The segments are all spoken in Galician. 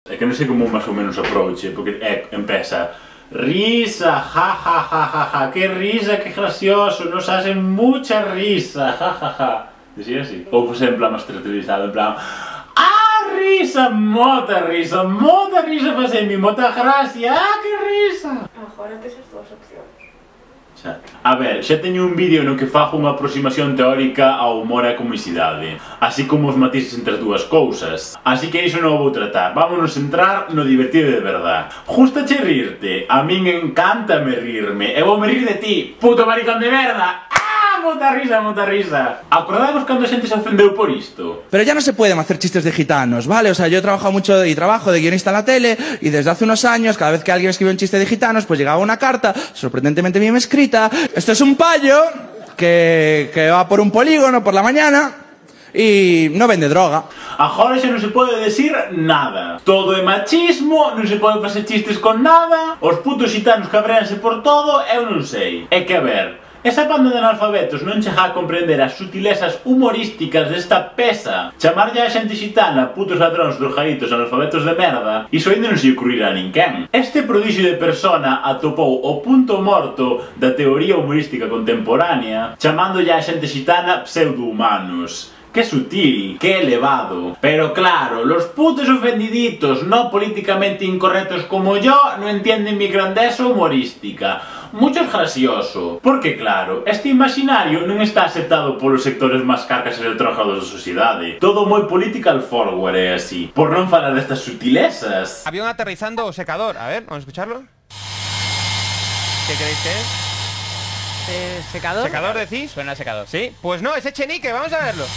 É que non sei como máis ou menos aproche, porque empeza risa, ja ja ja ja ja, que risa, que gracioso, nos hacen mucha risa, ja ja ja. Decía así. Ou fose en plan máis teatralizado, en plan risa, mota risa, facemi mota gracia, que risa. Agora tes as dúas opcións. A ver, xa teño un vídeo no que fago unha aproximación teórica ao humor e a comicidade, así como os matices entre as dúas cousas. Así que iso non o vou tratar, vámonos entrar no divertido de verdad. Gústache rirte? A min encántame rirme, e vou me rir de ti, puto maricón de merda! Mota risa, mota risa. ¿Acordamos cando a xente se ofendeu por isto? Pero ya no se pueden hacer chistes de gitanos, ¿vale? O sea, yo he trabajado mucho y trabajo de guionista en la tele y desde hace unos años, cada vez que alguien escribe un chiste de gitanos, pues llegaba una carta sorprendentemente bien escrita. Esto es un payo que va por un polígono por la mañana y no vende droga. Agora xa non se pode decir nada. Todo é machismo, non se pode facer chistes con nada, os putos xitanos cabreanse por todo, eu non sei. É que a ver, esa banda de analfabetos non chega a comprender as sutilezas humorísticas desta peza. Chamarlle a xente xitana putos ladróns, drogaditos, analfabetos de merda, iso ainda non se ocurrirá a ninguén. Este prodixio de persona atopou o punto morto da teoría humorística contemporánea, chamándolle a xente xitana pseudo-humanos. ¡Qué sutil! ¡Qué elevado! Pero claro, los putos ofendiditos no políticamente incorrectos como yo no entienden mi grandeza humorística. Mucho es gracioso. Porque claro, este imaginario non está aceptado polos sectores máis carcas e retrógrados da sociedade. Todo moi political forward é así. Por non falar destas sutilezas. Avión aterrizando o secador. A ver, vamos a escucharlo. ¿Qué creéis que es? ¿Secador? ¿Secador decís? Suena a secador. Sí, pues no, es Echenique, vamos a verlo.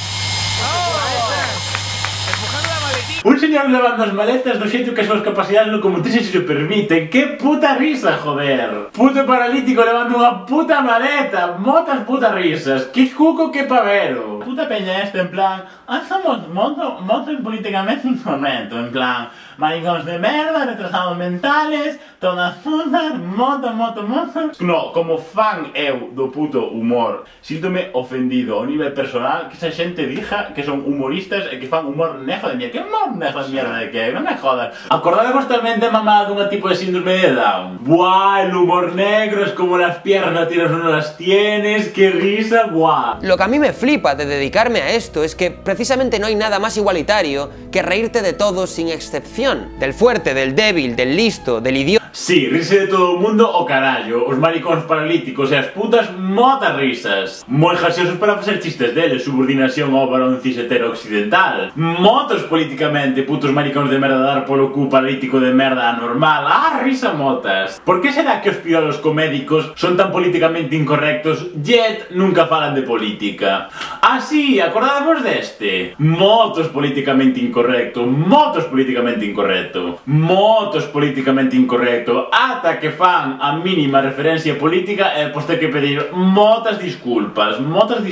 Empujando la maletín. Un señor levando as maletas do xeito que as súas capacidades locomotrices se permiten. ¡Qué puta risa, joder! Puto paralítico levando unha puta maleta. Motas putas risas. ¡Qué cuco, qué pavero! Puta peña esta, en plan, somos motos políticamente incorrecto, en plan, maricóns de merda, retrasados mentales, todas putas, motos. No, como fan eu do puto humor, síntome ofendido ao nivel personal que esa xente dixa que son humoristas e que fan humor nejo de mierda. Que humor nejo de mierda de que? Non me jodas. Acordadevos tamén de mamá dunha tipo de síndrome de Down. Buah, el humor negro es como las piernas tienes o no las tienes, qué risa, buah. Lo que a mí me flipa de dedicarme a esto es que precisamente no hay nada más igualitario que reírte de todos sin excepción. Del fuerte, del débil, del listo, del idiota. Sí, rise de todo o mundo o carallo. Os maricóns paralíticos e as putas motas risas. Moi graciosos para facer chistes deles. Subordinación ao varón cis hetero occidental. Motos políticamente, putos maricóns de merda dar polo cu paralítico de merda anormal. Risa motas. Por que será que os piolos comédicos son tan políticamente incorrectos yet nunca falan de política? Sí, acordadevos deste? Motos políticamente incorrecto. Motos políticamente incorrecto. Motos políticamente incorrecto. Ata que fan a mínima referencia política e pois ter que pedir motas disculpas,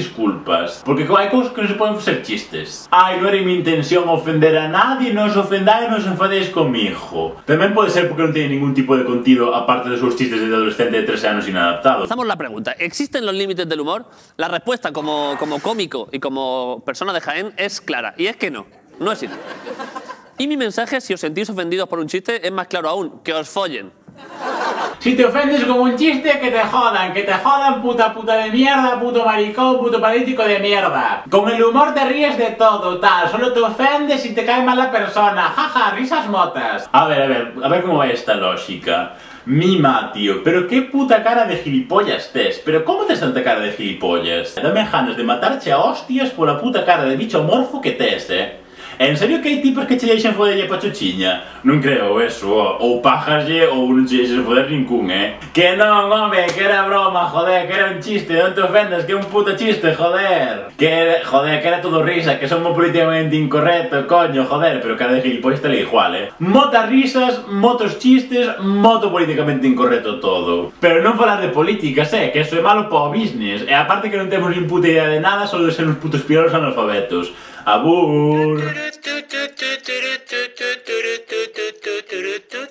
porque hai cousas que non se poden facer chistes. Non era mi intención ofender a nadie, non os ofendáis, non os enfadéis comigo. Tamén pode ser porque non teñe ningún tipo de contido aparte de seus chistes de adolescente de 13 anos inadaptados. Hacemos la pregunta, ¿existen los límites del humor? La respuesta como cómico y como persona de Jaén es clara, y es que no existe. Y mi mensaje, si os sentís ofendidos por un chiste, es más claro aún, que os follen. Si te ofendes con un chiste, que te jodan, puta de mierda, puto maricón, puto paralítico de mierda. Con el humor te ríes de todo, tal, solo te ofendes y te cae mal la persona, jaja, risas motas. A ver cómo va esta lógica. Mima, tío, pero qué puta cara de gilipollas tes. Pero ¿cómo tes tanta cara de gilipollas? Dame ganas de matarche a hostias por la puta cara de bicho morfo que tes, En serio que hai tipos que che deixan foderlle pa chuchiña? Non creo eso, ou pájaslle ou non che deixes foder ningún, Que non, home, que era broma, joder, que era un chiste, non te ofendas, que é un puto chiste, joder. Que era todo risa, que somos políticamente incorrectos, coño, joder, pero cara de gilipollas te le igual, Motas risas, motos chistes, moto políticamente incorrecto todo. Pero non falar de políticas, que eso é malo para o business, e aparte que non temos nin puta idea de nada, solo de ser uns putos piolos analfabetos. Abur.